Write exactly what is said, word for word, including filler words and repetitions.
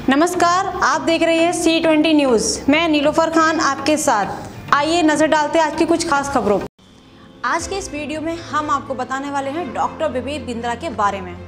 नमस्कार, आप देख रहे हैं सी ट्वेंटी न्यूज़। मैं नीलोफर खान आपके साथ। आइए नजर डालते हैं आज की कुछ खास खबरों। आज के इस वीडियो में हम आपको बताने वाले हैं डॉक्टर विवेक बिंद्रा के बारे में।